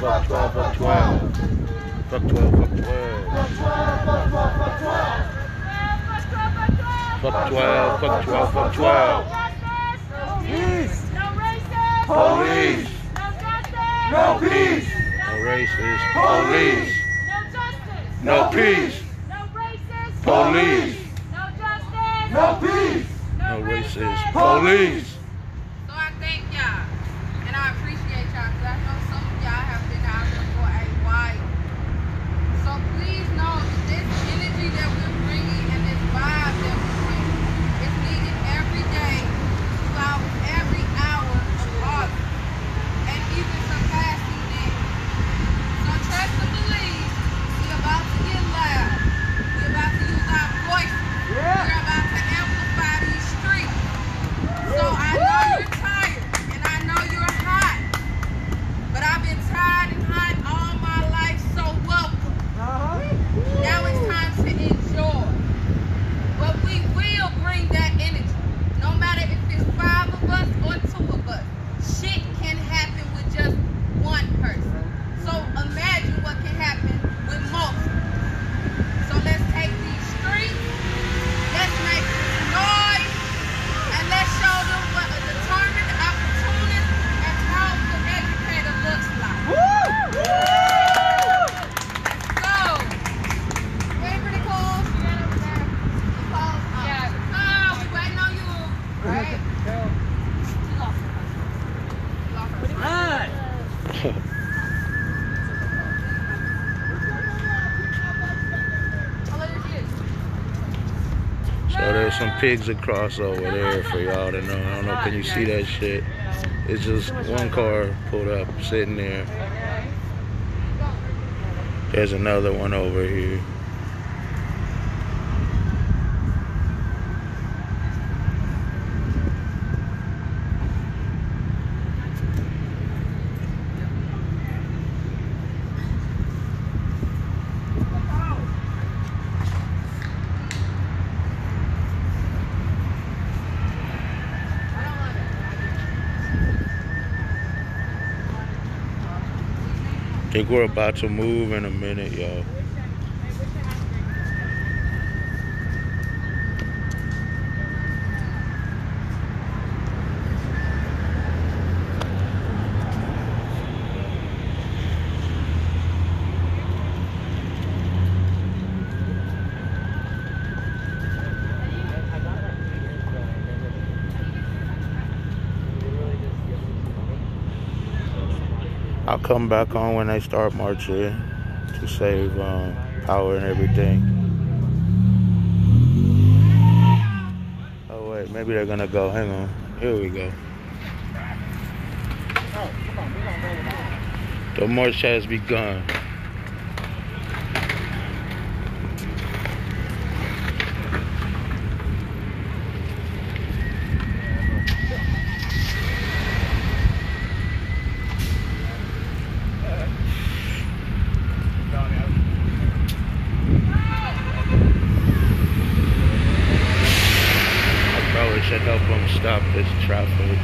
Fuck 12, fuck 12. Fuck 12, fuck 12. Fuck 12, fuck 12, fuck 12. Peace. No racist. Police. No justice. No peace. No racist. Police. No justice. No peace. No racist. Police. No justice. No peace. No racist. Police. So I thank y'all, and I appreciate y'all, because I know some of y'all have been out here for a while. So please know that this energy that we're bringing and this vibe that we're bringing is needed every day, 2 hours, every hour of August, and even surpassing it. So trust and believe, we're about to get loud. We're about to use our voices. We're about to amplify these streets. So I know you're tired, and I know you're hot, but I've been tired and hot all my life, so welcome. Now it's time to enjoy. But we will bring that energy, no matter if it's 5 of us or 2 of us. Shit can happen with just one person. So imagine what can happen with multiple. So let's take these streets, let's make some noise, and let's show them what a determined, opportunist, and powerful educator looks like. Let's go. Ready for the calls? The calls? Yeah. Oh, we waiting on you. Right? You lost it. You lost it. How late is it? So there's some pigs across over there for y'all to know. I don't know, can you see that shit? It's just one car pulled up, sitting there. There's another one over here. I think we're about to move in a minute, y'all. I'll come back on when they start marching to save power and everything. Oh wait, maybe they're gonna go. Hang on. Here we go. The march has begun. Should help them stop this traffic.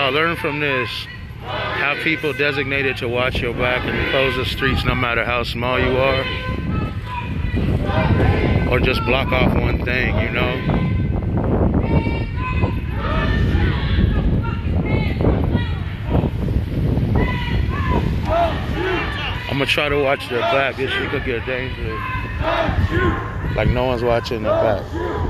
y'all learn from this. Have people designated to watch your back and close the streets no matter how small you are. Or just block off one thing, you know? I'm gonna try to watch their back. This shit could get dangerous. Like no one's watching their back.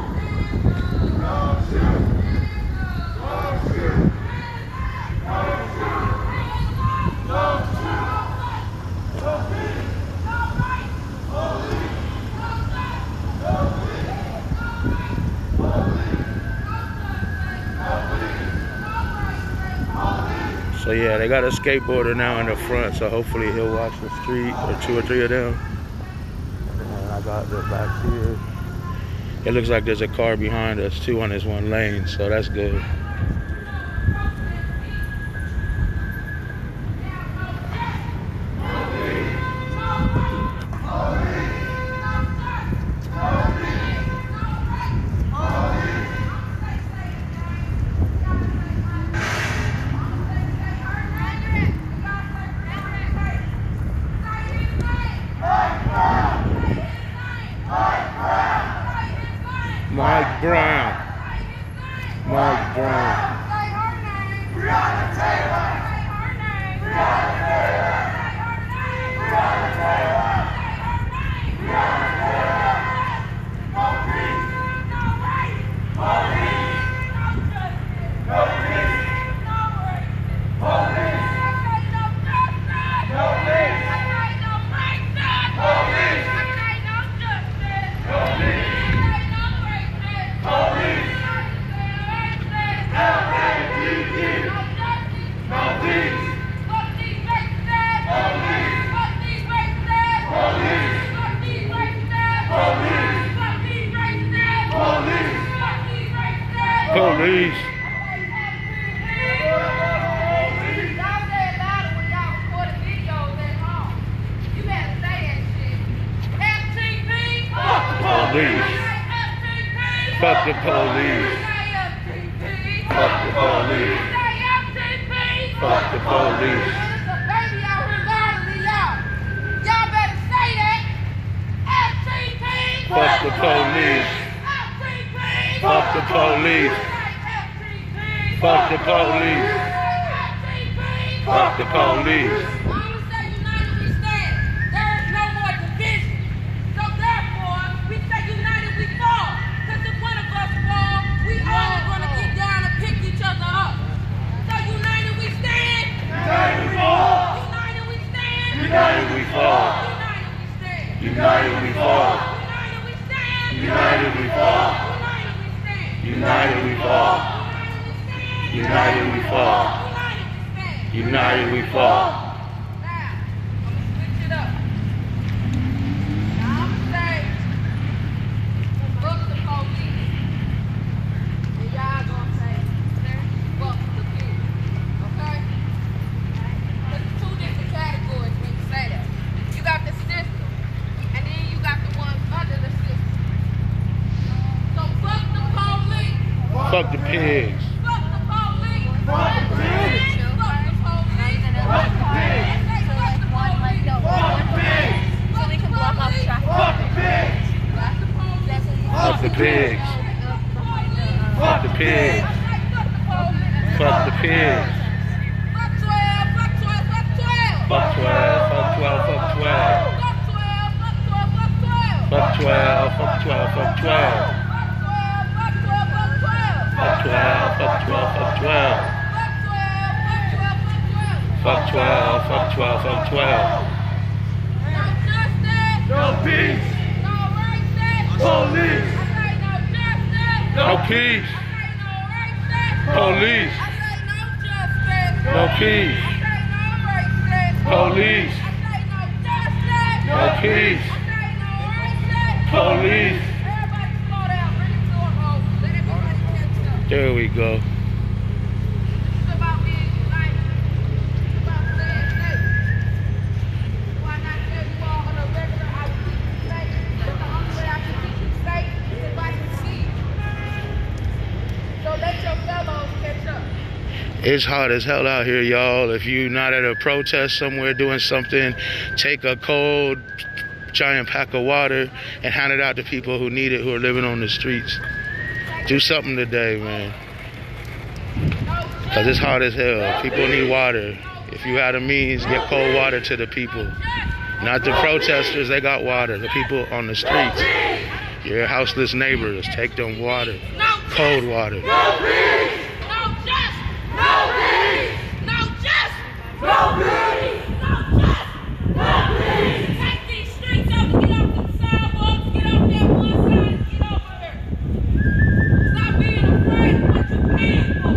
So yeah, they got a skateboarder now in the front, so hopefully he'll watch the street, or 2 or 3 of them. And I got the back here. It looks like there's a car behind us too on this one lane, so that's good. Mike Brown. Mike Brown. Breonna Taylor. Breonna Taylor. Breonna Taylor. Breonna Taylor. Police. Police. No peace. Police. No peace. Police. Police. Police. Fuck the police. Fuck the police. Fuck the police. Fuck the police. Fuck the police. Fuck the police. Fuck the police. United we fall. United we fall. United we fall. United we fall. United we fall. United we fall. Fuck the pigs. Fuck the police. Fuck the pigs. Fuck the police. Fuck the pigs. Fuck the pigs. So we can block off traffic. Fuck the pigs. Fuck the pigs. Fuck the pigs. Fuck the pigs. Fuck 12, fuck 12, fuck 12. Fuck 12, fuck 12, fuck 12. Fuck 12, fuck 12, fuck 12. Fuck 12, fuck 12, fuck 12. Fuck 12, fuck 12, fuck 12. Fuck 12, fuck 12, fuck 12. No justice. No peace. No racist. Police. I say no justice. No peace. I say no racist. Police. I say no justice. No peace. I say no racist. Police. I say no justice. No peace. I say no racist. Police. Everybody slow down. Bring it to a halt. Let everybody catch up. There we go. It's about being united. It's about staying safe. Why not tell you all on a regular I will keep you safe? But the only way I can keep you safe is if I can see you. So let your fellows catch up. It's hot as hell out here, y'all. If you're not at a protest somewhere doing something, take a cold giant pack of water and hand it out to people who need it, who are living on the streets. Do something today, man. Because it's hot as hell. People need water. If you have the means, get cold water to the people. Not the protesters, they got water. The people on the streets. Your houseless neighbors, take them water. Cold water. No peace! No justice! No peace! No justice! No peace! No justice! No peace! Take these streets up and get off the sidewalks, get off that one side and get over here. Stop being afraid of what you're paying for.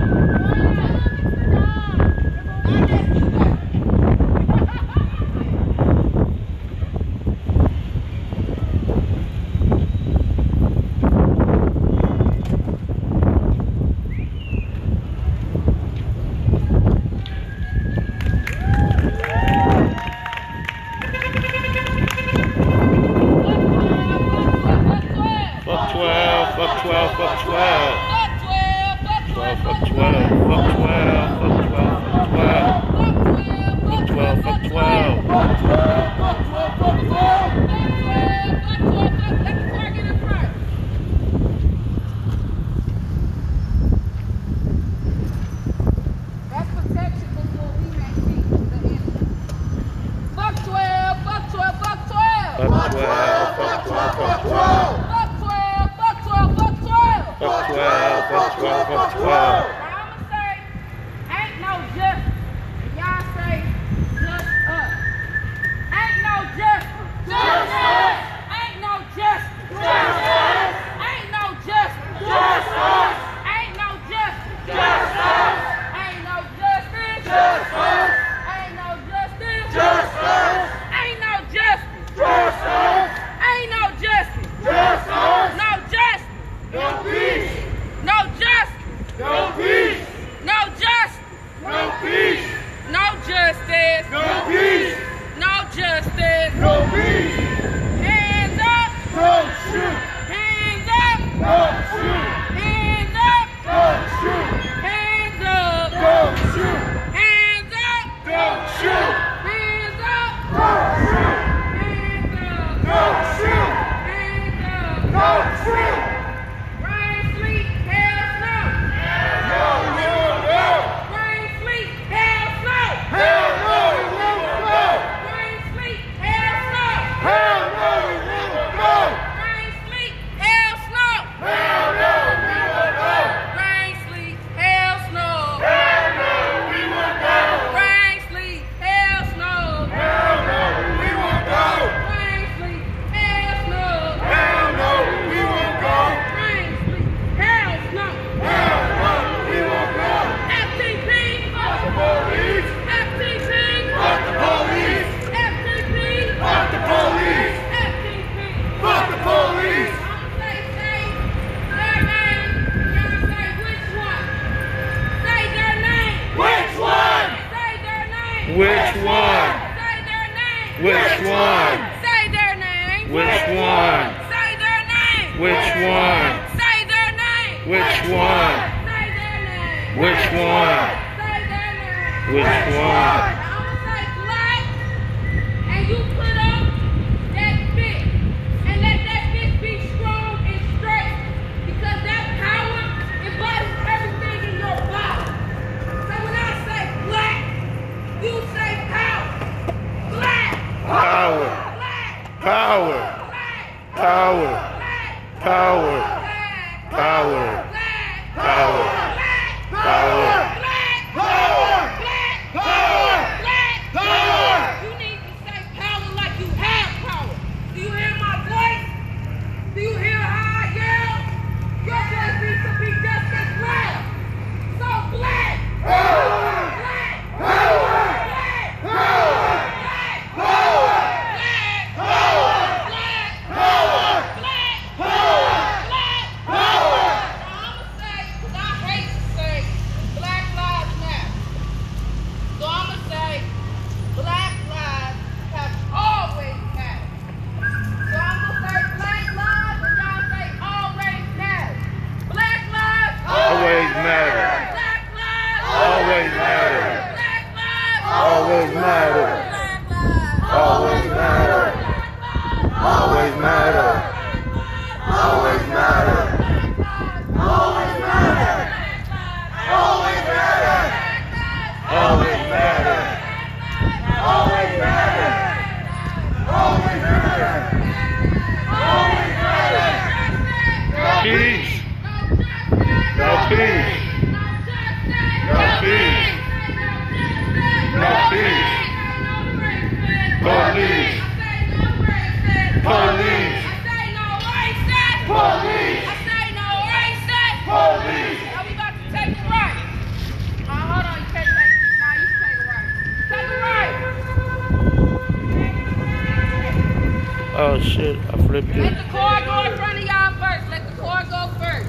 flipped Let it. the car go in front of y'all first. Let the car go first.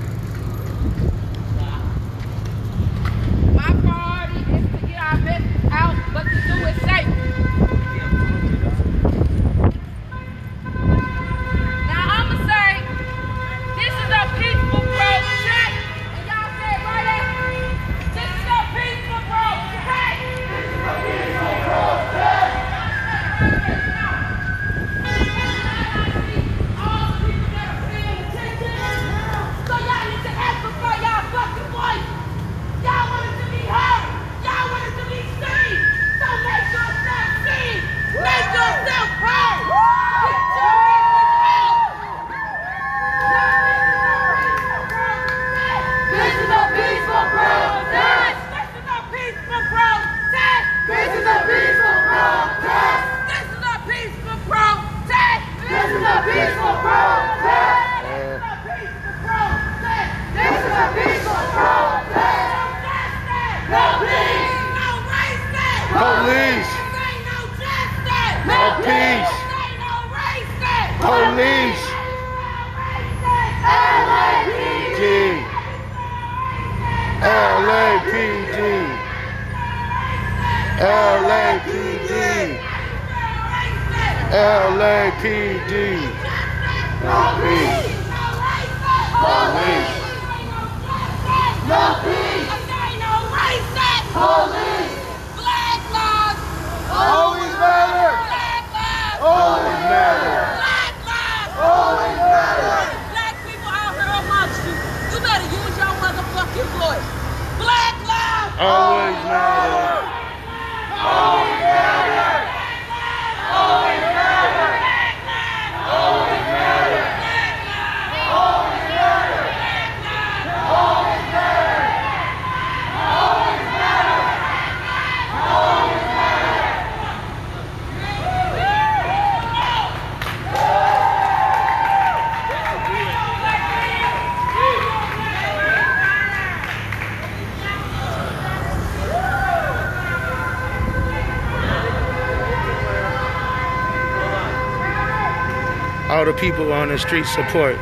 My priority is to get our message out, but to do it safe. Now I'ma say, this is a peaceful protest. And y'all say it right there. This is a peaceful protest. This is a peaceful protest. All the people that are paying attention. So y'all need to amplify y'all fucking voice. Y'all want it to be heard. Y'all want it to be seen. So make yourself seen. Make yourself heard. Get your message out. This is a peaceful protest. This is a peaceful protest. This is a peaceful protest. This is a peaceful protest. This is a peaceful protest. This is a peaceful protest. No peace. No racist. Police. Say no justice. No peace. Say no racist. Police. LAPD. LAPD. LAPD. LAPD. No peace. Police. No peace. No racist. Police. Black lives. Always matter. Black lives. Always matter. Black lives. Always matter. Black people out here amongst you. You better use your motherfucking voice. Black lives. Always matter. Always matter. Always matter. Always matter. Always matter. Always matter. Always matter. Always matter. All the people on the street support.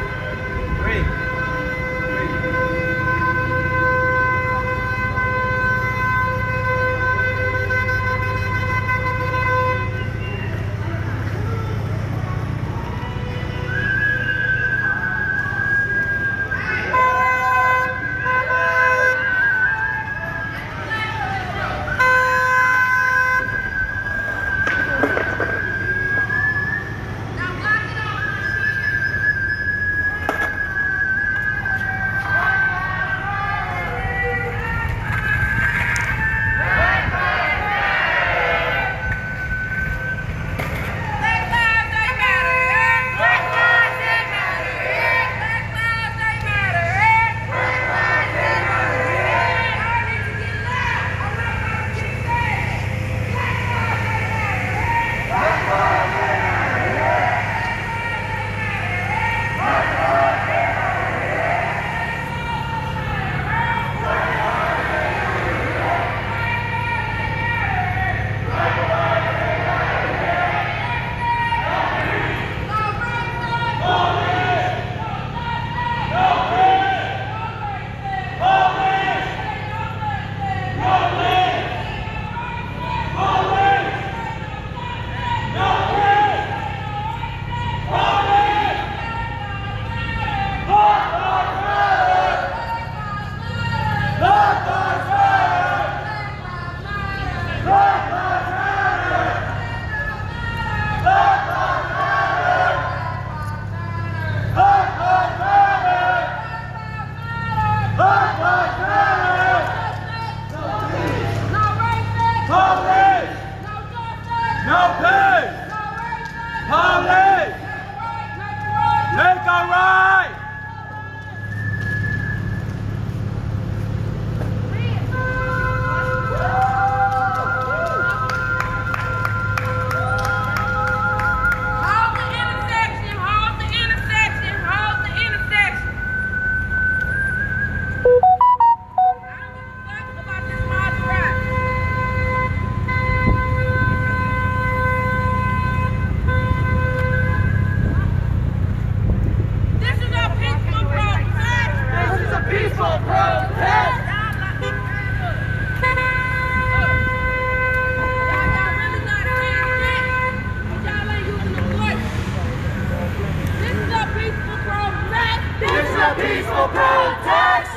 a peaceful protest.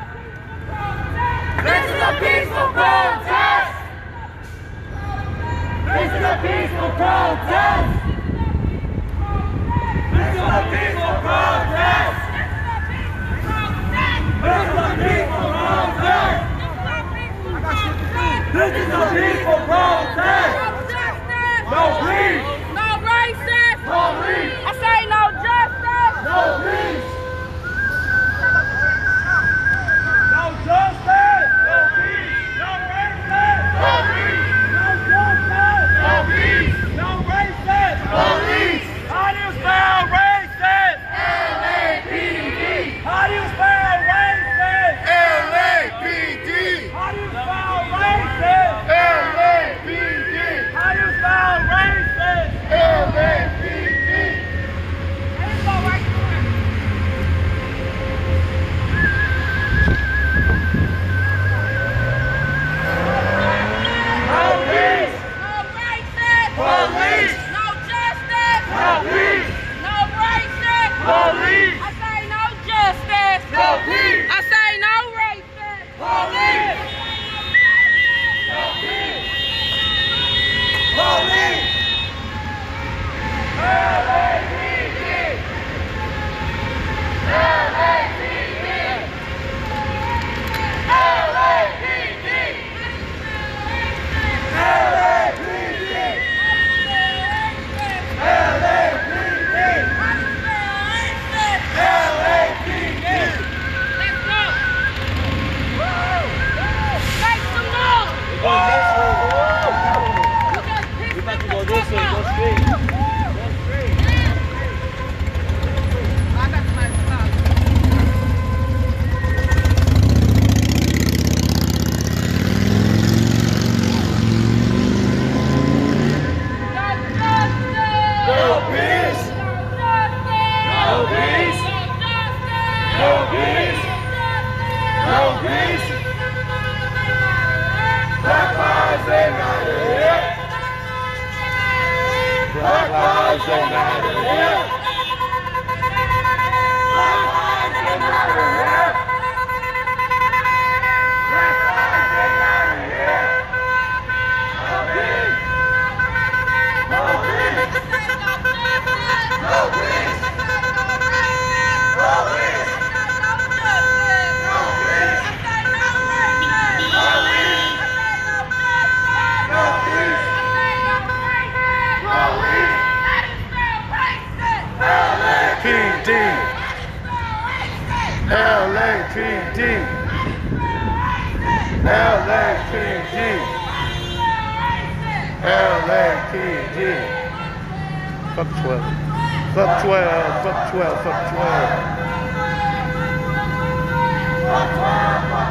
This is a peaceful protest. This is a peaceful protest. This is a peaceful protest. This is a peaceful protest. This is a peaceful protest. No peace. No racist. No peace. I say no justice. No peace. No justice. No peace. No racist. No peace. No justice. No peace. No racist. Police. How do you spell racist? LAPD. How do you spell racist? LAPD. How do you spell racist? LAPD. How do you spell racist? LAPD. Let's go right there. No peace. No racist. Police. No justice. No peace. No racist. Police. I say no justice. No peace. I say no racist. Police. No peace. Police. LAPD. LAPD. LAPD. Black lives don't matter here. Black lives don't matter here. Black lives don't matter here. No peace. No peace. No peace. No peace. No peace. No peace. LAPD. LAPD. LAPD. LAPD. Fuck 12. Fuck 12. Fuck 12. Fuck 12. Fuck 12. Fuck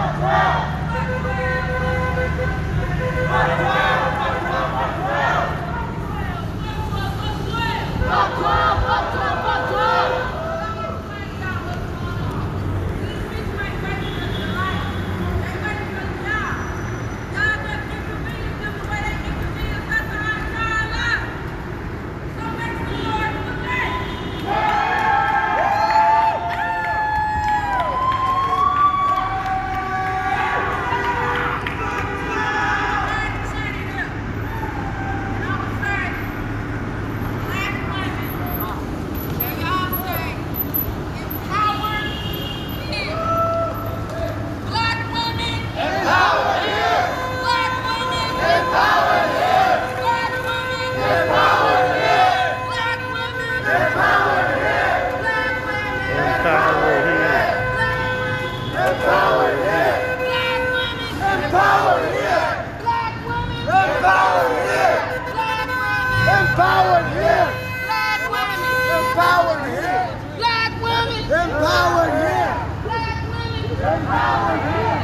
12. Empowered here! Black women! Empowered here! Black women! Empowered here! Black women! Empowered here!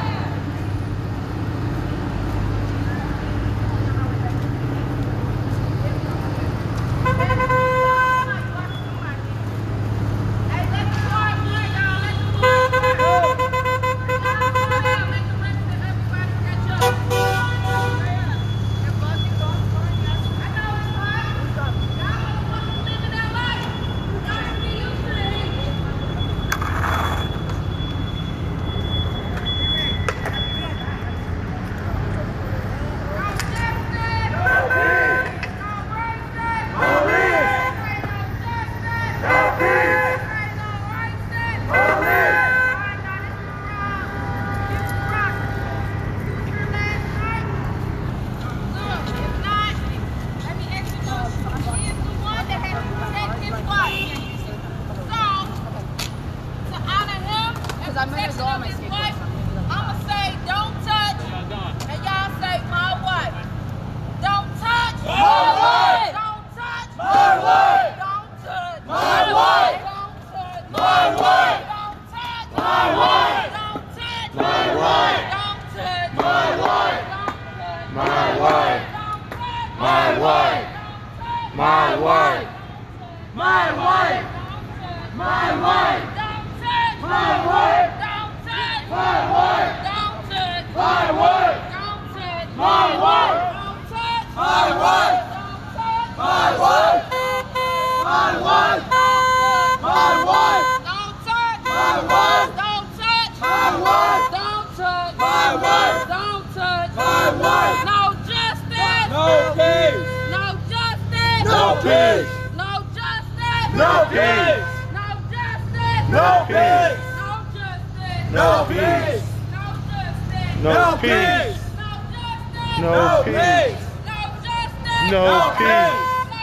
protection of his wife, I'ma say don't touch, and y'all say my wife. Don't touch my wife. Don't touch my wife. Don't touch my wife. Don't touch my wife. Don't touch my wife. Don't touch my wife. Don't touch my wife. My wife. My wife. My wife. My wife. My wife. Don't touch My wife. Don't touch My wife. Don't touch My wife. Don't touch My wife. Don't touch My wife. My wife. My wife. My wife. Don't touch My wife. Don't touch My wife. Don't touch My wife. Don't touch My wife. No justice. No peace. No justice. No peace. No justice. No peace. No justice. No peace. No justice. No peace. No justice. No No peace. peace. No justice. No peace. No justice. No peace.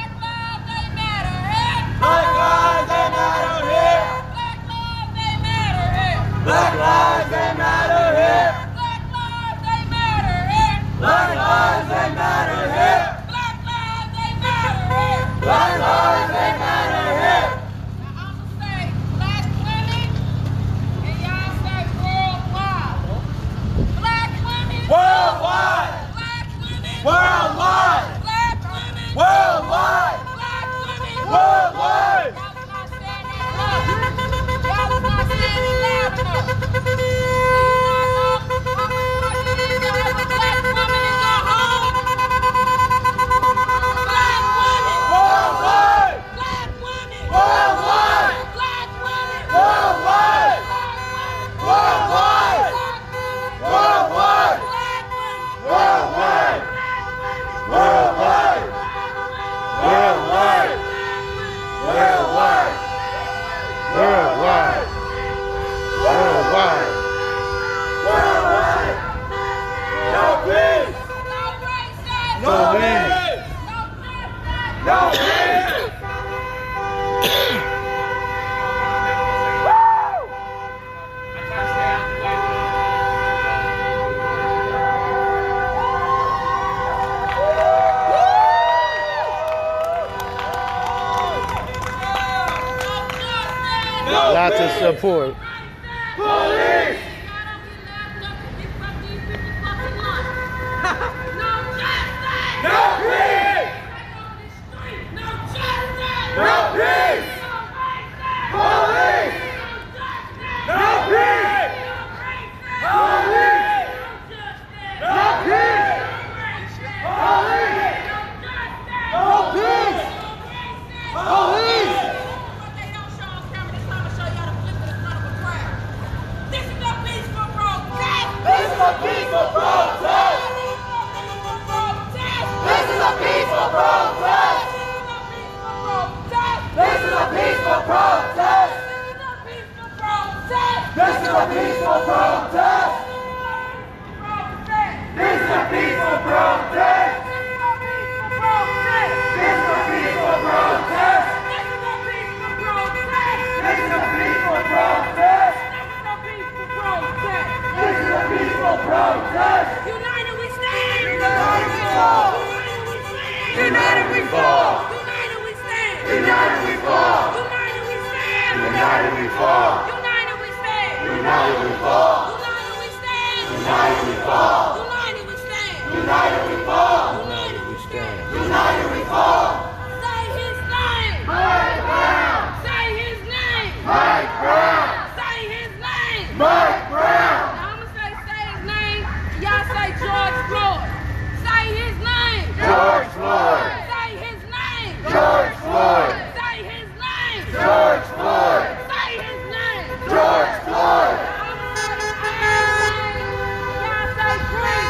Black lives, they matter here. Black lives, they matter here. Black lives, they matter here. Black lives, they matter here. Black lives, they matter here. Black lives, they matter here. Black lives, they matter here. Black lives, they matter here. Now I'ma say black women, and y'all say worldwide. Black women. Worldwide. Black women. Worldwide. Black women. Worldwide. Black women. Worldwide. Y'all was not saying that enough. Y'all was not saying it loud enough. Do you not know how much work it is to have a black woman in your home? Black women. Worldwide. Black women. Worldwide. Black women. Worldwide. Worldwide. Worldwide. Worldwide. Worldwide. Worldwide. Worldwide. Worldwide. Worldwide. Worldwide. No peace. No racist. No peace. No justice. No peace. Lots of support. Police. No peace. No peace. Police. No peace. Police. No peace. Police. No peace. Police. This is a peaceful protest. This is a peaceful protest. This is a peaceful protest. This is a peaceful protest. This is a peaceful protest. This is a peaceful protest. This is a peaceful protest. This is a peaceful protest. This is a peaceful protest. United we stand. United we fall. United we fall. United we stand. United we fall. United we stand. United we fall. United we stand. United we fall. United we stand. United we fall. United we stand. United we fall. United we stand. United we fall. Say his name. Mike Brown. Say his name. Mike Brown. Say his name. Mike Brown. Now I'ma say his name. Y'all say George Floyd. Say his name. George Floyd. Say his name. George Floyd. Say his name. George Floyd. Say his name. George Floyd. Y'all say free.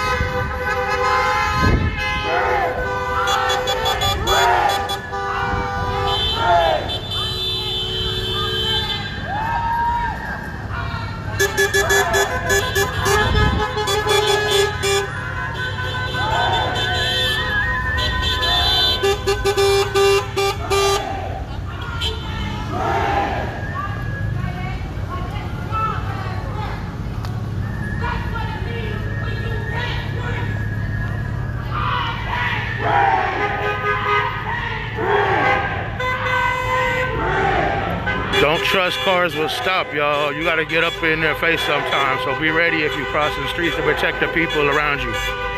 trust cars will stop, y'all. You gotta get up in their face sometimes. So be ready if you cross the streets to protect the people around you.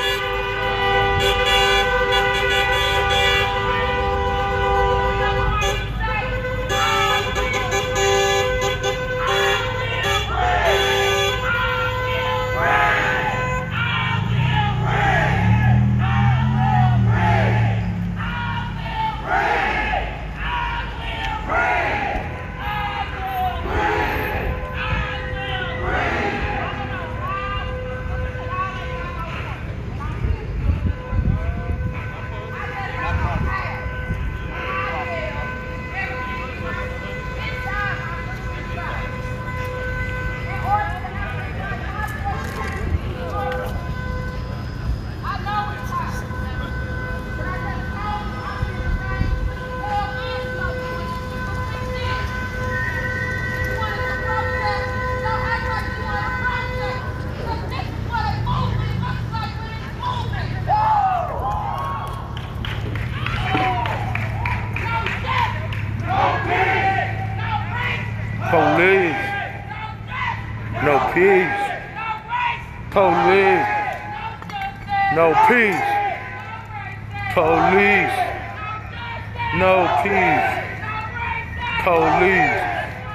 Police. No peace. Police. No peace. Police. No peace. Police.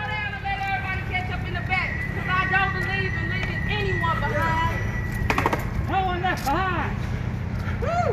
No one left behind. Woo!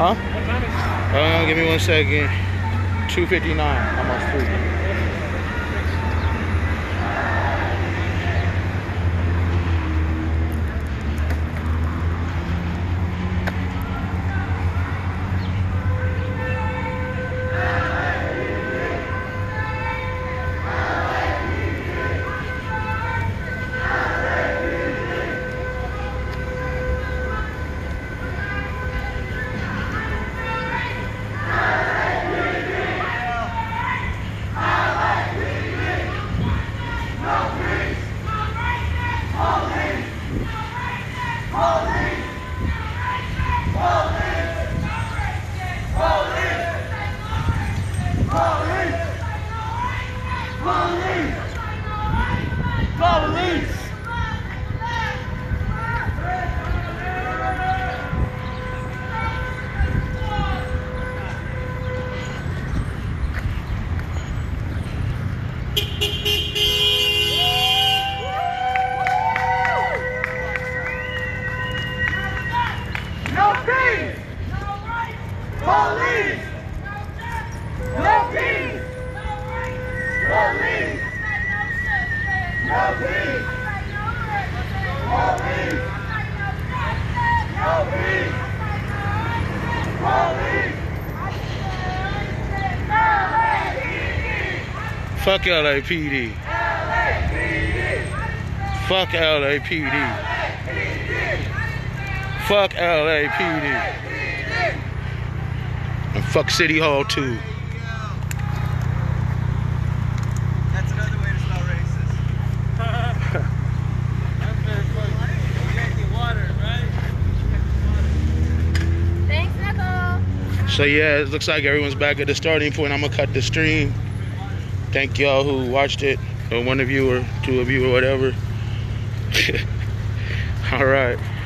Huh? Give me 1 second. 2:59. Almost 3. Fuck LAPD. Fuck LAPD. Fuck LAPD. And fuck City Hall too. That's another way to spell racist. That's very funny. Yankee water, right? Thanks, Nicole. So yeah, it looks like everyone's back at the starting point. I'm gonna cut the stream. Thank y'all who watched it, or one of you or two of you or whatever. All right.